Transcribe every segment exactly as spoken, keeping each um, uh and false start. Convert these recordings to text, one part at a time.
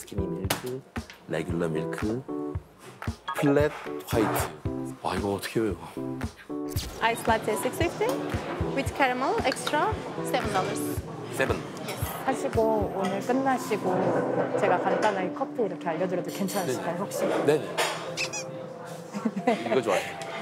스키니 밀크, 레귤러 밀크, 플랫 화이트. 와 이거 어떻게 해요? Ice latte six fifty with caramel extra seven dollars. 세븐. 하시고 오늘 끝나시고 제가 간단하게 커피 이렇게 알려드려도 괜찮으실까요, 혹시? 네네. 이거 좋아요.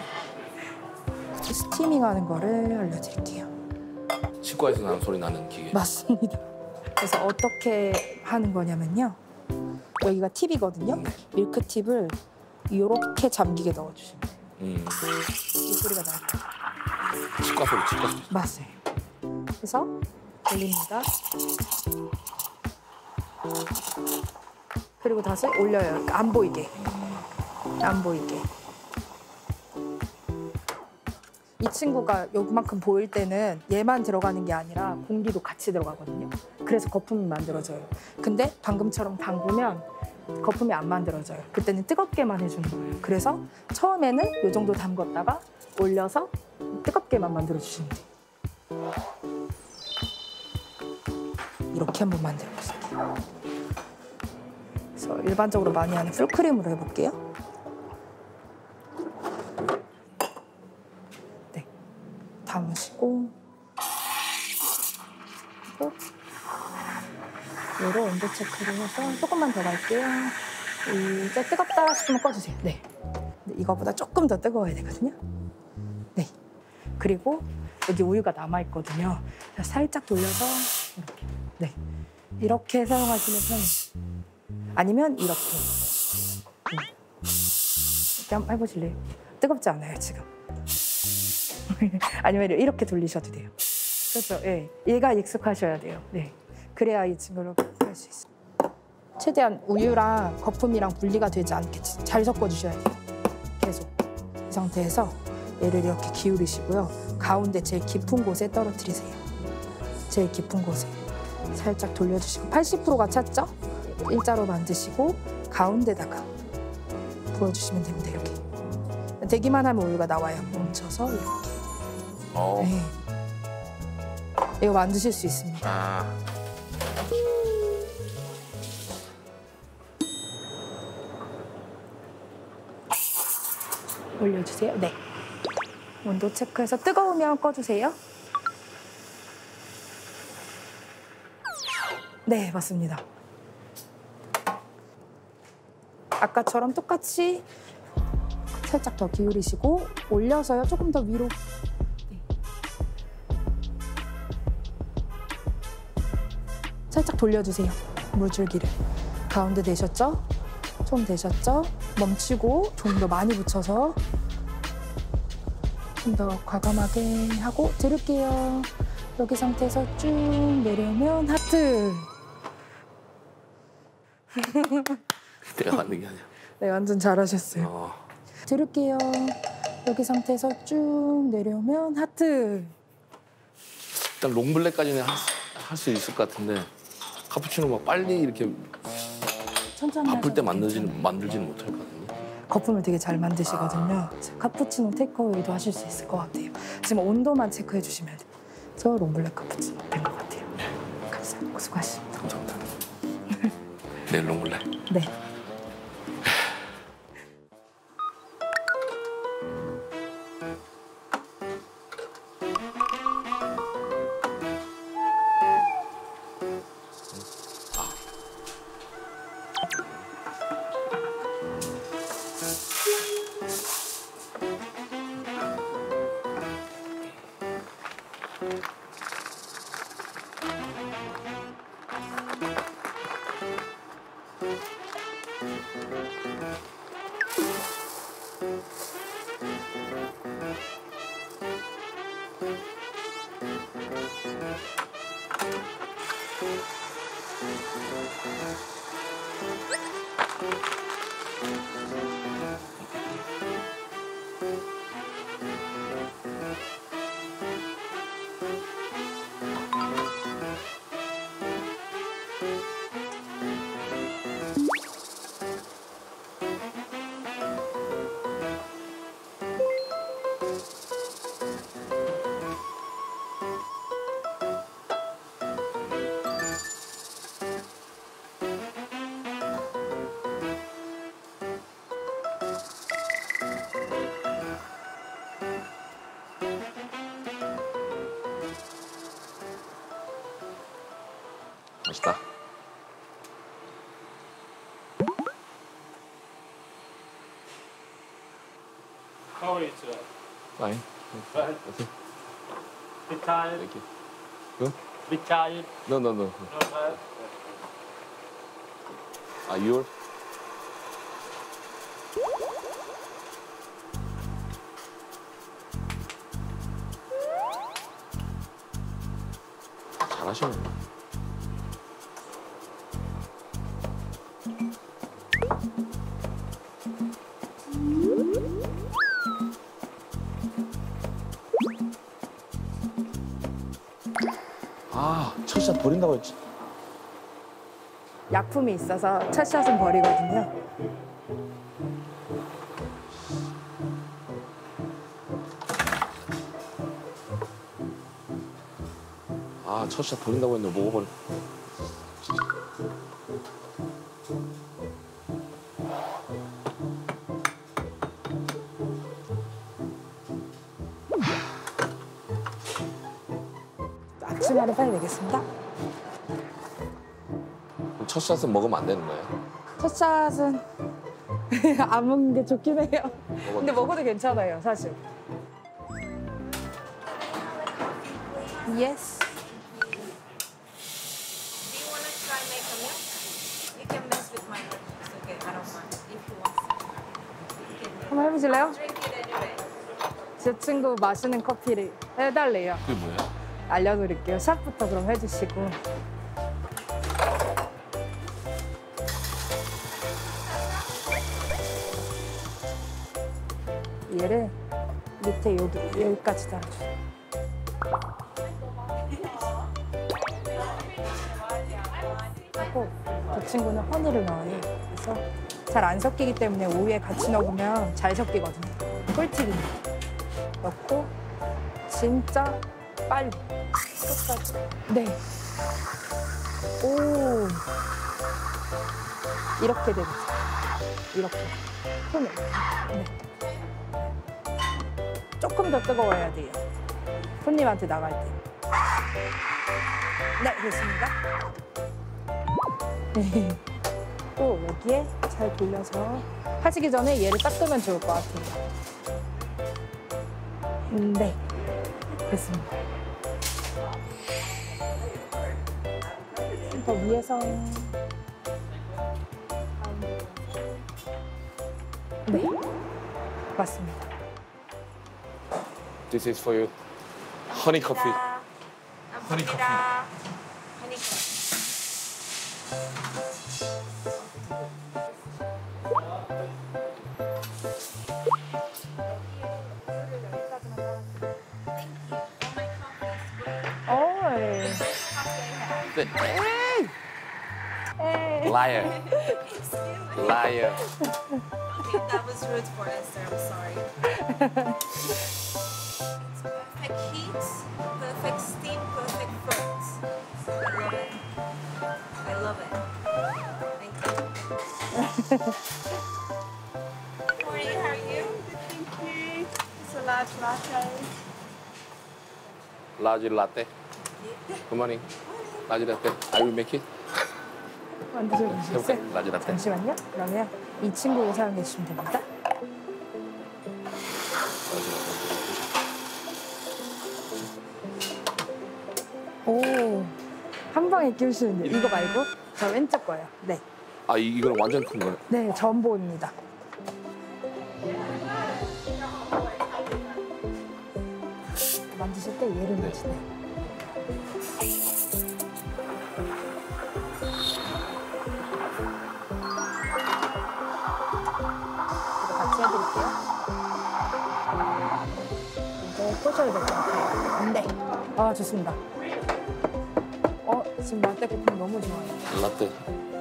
스티밍하는 거를 알려드릴게요. 치과에서 나는 소리 나는 기계. 맞습니다. 그래서 어떻게 하는 거냐면요. 여기가 팁이거든요. 밀크 팁을 이렇게 잠기게 넣어주시면 돼요. 음. 이 소리가 나요. 치과 소리, 치과 소리. 맞아요. 그래서 올립니다. 그리고 다시 올려요. 안 보이게. 안 보이게. 이 친구가 요만큼 보일 때는 얘만 들어가는 게 아니라 공기도 같이 들어가거든요. 그래서 거품이 만들어져요. 근데 방금처럼 담그면 거품이 안 만들어져요. 그때는 뜨겁게만 해주는 거예요. 그래서 처음에는 이 정도 담궜다가 올려서 뜨겁게만 만들어주시면 돼요. 이렇게 한번 만들어보세요. 그래서 일반적으로 많이 하는 풀크림으로 해볼게요. 네, 담으시고 그리고 요로 온도 체크를 해서 조금만 더 갈게요. 이제 뜨겁다 싶으면 꺼주세요. 네, 이거보다 조금 더 뜨거워야 되거든요. 네, 그리고 여기 우유가 남아있거든요. 살짝 돌려서 이렇게. 네, 이렇게 사용하시면 편해요. 아니면 이렇게. 이렇게 한번 해보실래요? 뜨겁지 않아요, 지금. 아니면 이렇게 돌리셔도 돼요. 그렇죠, 예. 얘가 익숙하셔야 돼요. 네, 그래야 이 친구를 할 수 있어요. 최대한 우유랑 거품이랑 분리가 되지 않게 잘 섞어주셔야 돼요. 계속. 이 상태에서 얘를 이렇게 기울이시고요. 가운데 제일 깊은 곳에 떨어뜨리세요. 제일 깊은 곳에. 살짝 돌려주시고 팔십 퍼센트가 찼죠? 일자로 만드시고 가운데다가 부어주시면 됩니다. 이렇게. 되기만 하면 우유가 나와요. 멈춰서 이렇게. 어. 네. 이거 만드실 수 있습니다. 아. 올려주세요. 네. 온도 체크해서 뜨거우면 꺼주세요. 네, 맞습니다. 아까처럼 똑같이 살짝 더 기울이시고 올려서요. 조금 더 위로. 네. 살짝 돌려주세요. 물줄기를. 가운데 되셨죠? 좀 되셨죠? 멈추고 좀 더 많이 붙여서 좀 더 과감하게 하고 들을게요. 여기 상태에서 쭉 내려오면 하트. 내가 만든 게 아니야. 네, 완전 잘하셨어요. 어. 들을게요. 여기 상태에서 쭉 내려오면 하트. 일단 롱블랙까지는 할 수 있을 것 같은데 카푸치노 막 빨리 이렇게 천천히 바쁠 때 하셔도 만들지는 괜찮아요. 만들지는 못할 것 같은데. 거품을 되게 잘 만드시거든요. 카푸치노 테이크어웨이도 하실 수 있을 것 같아요. 지금 온도만 체크해 주시면 돼요. 저 롱블랙 카푸치노 된 것 같아요. 감사합니다. 수고하셨습니다. 감사합니다. 내일 롱블랙. 네. 맛있다. How are you today? Fine. Fine. Okay. Bit tired? Thank you. Good? Bit tired? No, no, no. No tired? Are you? 잘하시네. 아, 첫샷 버린다고 했지. 약품이 있어서 첫 샷은 버리거든요. 아, 첫샷 버린다고 했는데 먹어버려. 앞치마를 빨리 내겠습니다. 그럼 첫 샷은 먹으면 안 되는 거예요? 첫 샷은 안 먹는 게 좋긴 해요. 근데 먹어도 괜찮아요, 사실. Yes. Do you want to try make a meal? You can mess with my milk. It's okay. I don't mind. If you want some. You can 한번 해보실래요? drink it anyway. 제 친구 마시는 커피를 해달래요. 그게 뭐예요? 알려드릴게요. 샷부터 그럼 해주시고. 얘를 밑에 여기, 여기까지 달아줘요. 하고 저 친구는 허니를 넣어요. 그래서 잘 안 섞이기 때문에 우유에 같이 넣으면 잘 섞이거든요. 꿀팁입니다. 넣고 진짜 빨리 끝까지. 네. 오. 이렇게 되겠죠. 이렇게. 손을. 네. 조금 더 뜨거워야 돼요. 손님한테 나갈 때. 네, 됐습니다. 네. 또 여기에 잘 돌려서 하시기 전에 얘를 닦으면 좋을 것 같아요. 음, 네, 됐습니다. 더 위에서 네, 맞습니다. This is for you. Honey coffee. Honey coffee. Honey coffee. 어이. 네. Liar. Liar. Okay, that was rude for Esther. I'm sorry. It's perfect heat, perfect steam, perfect fruit. I love it. I love it. Thank you. Good morning. How are you? Thank you. It's a large latte. Large latte. Good morning. Large latte. I will make it. 만드셔 해볼까요? 보시겠어요? 라지 라떼. 잠시만요. 그러면 이 친구 사용해 주시면 됩니다. 오, 한 방에 끼우시는데 이거 말고 저 왼쪽 거예요. 네, 아, 이- 이거는 완전 큰 거예요? 네, 전보입니다. 만드실 때 얘를 넣으시네요. 이거 같이 해드릴게요. 이제 꽂아야 될 것 같아요. 네. 아, 좋습니다. 어, 지금 라떼 거품 너무 좋아요. 라떼.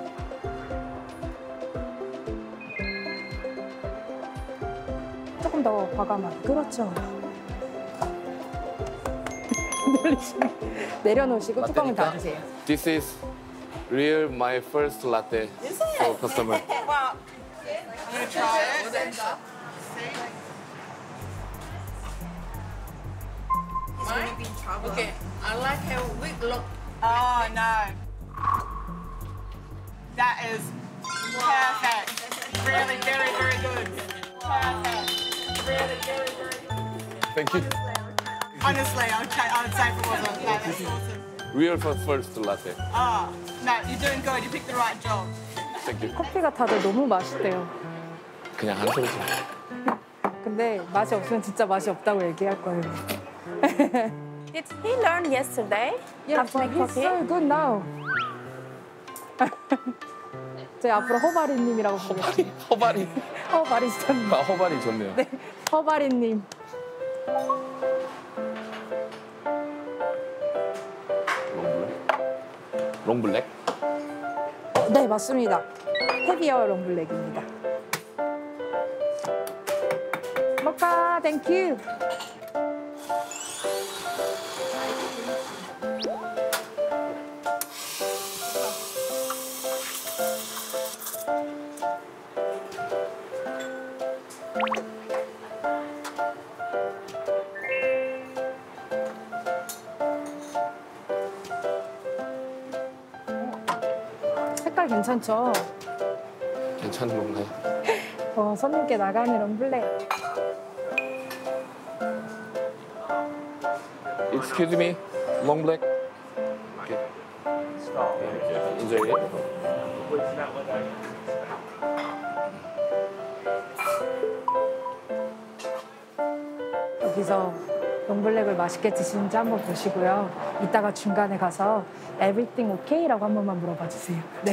조금 더 과감하게. 그렇죠. 놀리시네. 내려놓으시고 뚜껑을 라떼니까? 닫으세요. This is real my first latte for customer. Well, I'm gonna try it. He's gonna be in trouble. Okay, I like how we look. Oh no. That is perfect. Really, very, very good. Perfect. Really, very, very good. Thank you. Honestly, I would, cha- I would say if it wasn't. No, that's awesome. Real for first latte. Oh, no, you're doing good. You picked the right job. Thank you. 커피가 다들 너무 맛있대요. 그냥 한 소리지. 근데 맛이 없으면 진짜 맛이 없다고 얘기할 거예요. Did he learn yesterday how Yes, to make he's coffee? so good now. 저희 앞으로 허바리님이라고 부르겠습니다. 허바리. 허바리스타님. 아, 허바리 좋네요. 네, 허바리님. 롱블랙. 롱블랙? 네, 맞습니다. 헤비어 롱블랙입니다. 모카, 땡큐. 색깔 괜찮죠? 괜찮은 건가요? 어, 손님께 나가는 롱블랙. Excuse me, long black. Okay. Enjoy it. 여기서 롱블랙을 맛있게 드시는지 한번 보시고요. 이따가 중간에 가서 everything okay라고 한 번만 물어봐 주세요. 네.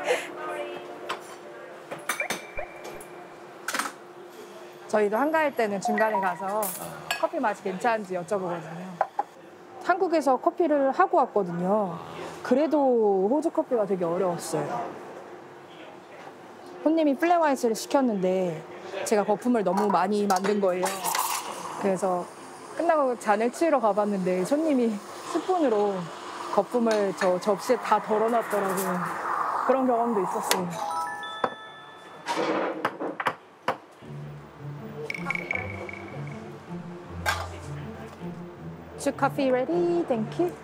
저희도 한가할 때는 중간에 가서 커피 맛이 괜찮은지 여쭤보거든요. 한국에서 커피를 하고 왔거든요. 그래도 호주 커피가 되게 어려웠어요. 손님이 플랫화이트를 시켰는데 제가 거품을 너무 많이 만든 거예요. 그래서 끝나고 잔을 치우러 가봤는데 손님이 스푼으로 거품을 저 접시에 다 덜어놨더라고요. 그런 경험도 있었어요. Should coffee ready? Thank you.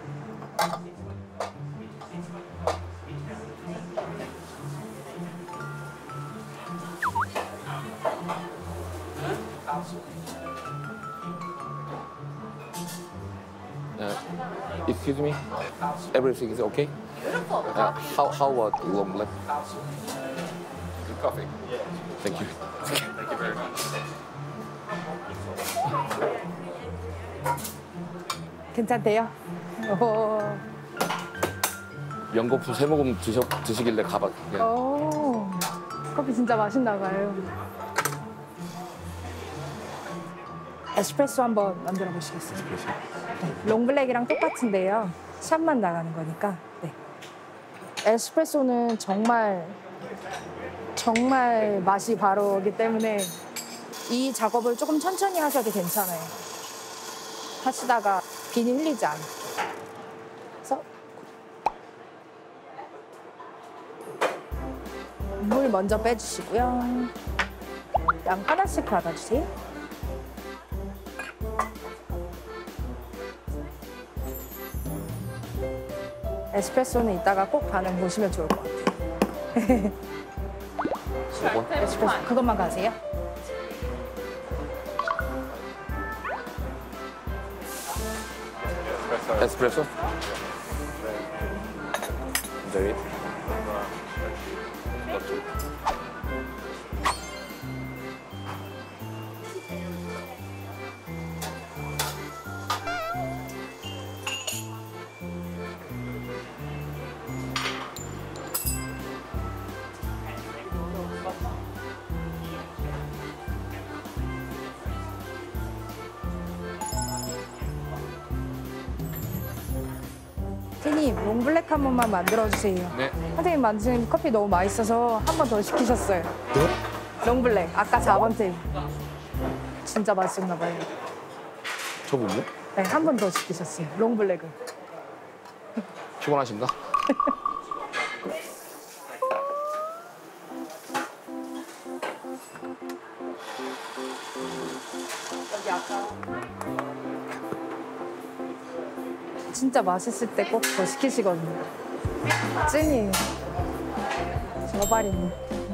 Uh, excuse me, everything is okay? Beautiful. Uh, how how about long black? Good coffee. Thank you. Thank you very much. 괜찮대요? 오. 연거푸 세 모금 드셔 드시길래 가봤. 예. 오. 커피 진짜 맛있나 봐요. 에스프레소 한번 만들어 보시겠어요? 네, 롱블랙이랑 똑같은데요. 샷만 나가는 거니까. 네. 에스프레소는 정말 정말 맛이 바로기 때문에 이 작업을 조금 천천히 하셔도 괜찮아요. 하시다가 비닐 흘리지 않게. 그래서 물 먼저 빼주시고요. 양 하나씩 받아주세요. 에스프레소는 이따가 꼭 반응 보시면 좋을 것 같아요. 요거? 에스프레소 그것만 가세요. 에스프레소? Enjoy it. 선생님, 롱블랙 한 번만 만들어주세요. 네. 선생님 만드신 커피 너무 맛있어서 한 번 더 시키셨어요. 롱블랙, 아까 사 번 테이블. 진짜 맛있었나 봐요. 저분요? 네, 한 번 더 시키셨어요. 롱블랙을. 피곤하신가? 여기 아까 진짜 맛있을 때 꼭 더 시키시거든요. 찐이에요. 머바리는.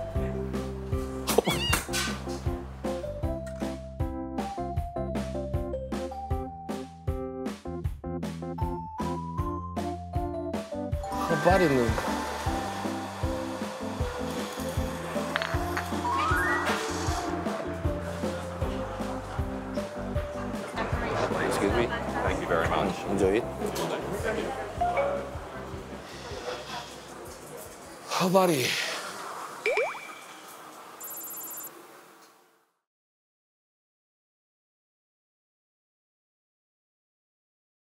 허바리는 Excuse me. Thank you very much. enjoy it. 허바리.